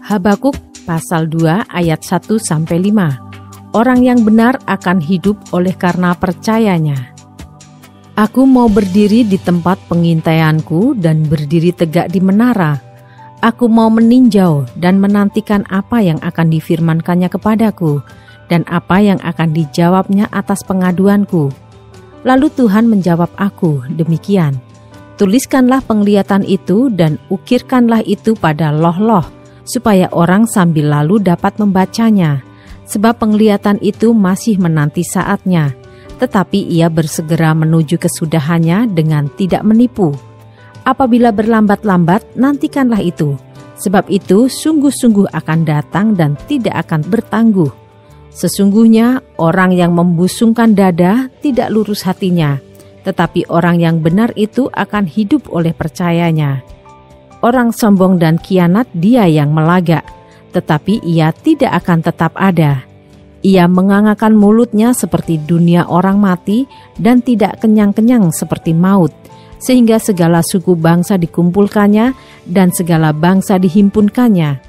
Habakuk pasal 2 ayat 1-5. Orang yang benar akan hidup oleh karena percayanya. Aku mau berdiri di tempat pengintaianku dan berdiri tegak di menara. Aku mau meninjau dan menantikan apa yang akan difirmankannya kepadaku dan apa yang akan dijawabnya atas pengaduanku. Lalu Tuhan menjawab aku demikian, tuliskanlah penglihatan itu dan ukirkanlah itu pada loh-loh, supaya orang sambil lalu dapat membacanya, sebab penglihatan itu masih menanti saatnya, tetapi ia bersegera menuju kesudahannya dengan tidak menipu. Apabila berlambat-lambat, nantikanlah itu, sebab itu sungguh-sungguh akan datang dan tidak akan bertangguh. Sesungguhnya orang yang membusungkan dada tidak lurus hatinya, tetapi orang yang benar itu akan hidup oleh percayanya. Orang sombong dan kianat dia yang melagak, tetapi ia tidak akan tetap ada. Ia mengangakan mulutnya seperti dunia orang mati dan tidak kenyang-kenyang seperti maut, sehingga segala suku bangsa dikumpulkannya dan segala bangsa dihimpunkannya.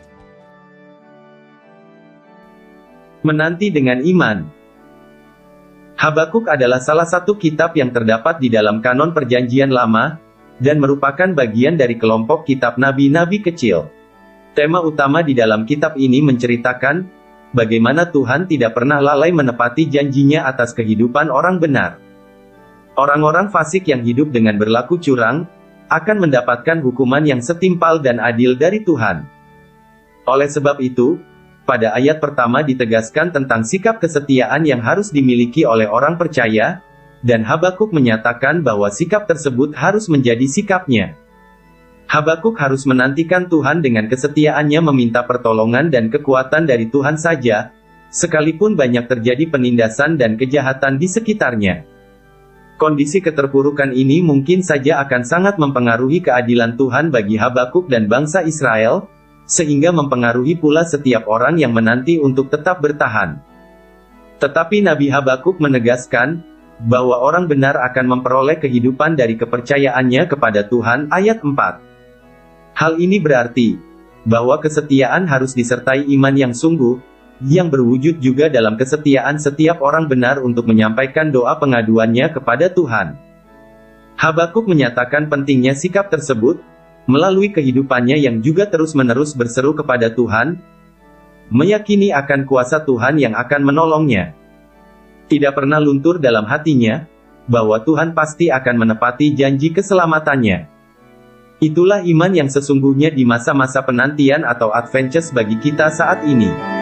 Menanti dengan iman. Habakuk adalah salah satu kitab yang terdapat di dalam kanon Perjanjian Lama, dan merupakan bagian dari kelompok kitab nabi-nabi kecil. Tema utama di dalam kitab ini menceritakan bagaimana Tuhan tidak pernah lalai menepati janjinya atas kehidupan orang benar. Orang-orang fasik yang hidup dengan berlaku curang akan mendapatkan hukuman yang setimpal dan adil dari Tuhan. Oleh sebab itu, pada ayat pertama ditegaskan tentang sikap kesetiaan yang harus dimiliki oleh orang percaya, dan Habakuk menyatakan bahwa sikap tersebut harus menjadi sikapnya. Habakuk harus menantikan Tuhan dengan kesetiaannya meminta pertolongan dan kekuatan dari Tuhan saja, sekalipun banyak terjadi penindasan dan kejahatan di sekitarnya. Kondisi keterpurukan ini mungkin saja akan sangat mempengaruhi keadilan Tuhan bagi Habakuk dan bangsa Israel, sehingga mempengaruhi pula setiap orang yang menanti untuk tetap bertahan. Tetapi Nabi Habakuk menegaskan bahwa orang benar akan memperoleh kehidupan dari kepercayaannya kepada Tuhan. Ayat 4. Hal ini berarti bahwa kesetiaan harus disertai iman yang sungguh, yang berwujud juga dalam kesetiaan setiap orang benar untuk menyampaikan doa pengaduannya kepada Tuhan. Habakuk menyatakan pentingnya sikap tersebut, melalui kehidupannya yang juga terus-menerus berseru kepada Tuhan, meyakini akan kuasa Tuhan yang akan menolongnya. Tidak pernah luntur dalam hatinya, bahwa Tuhan pasti akan menepati janji keselamatannya. Itulah iman yang sesungguhnya di masa-masa penantian atau Adventures bagi kita saat ini.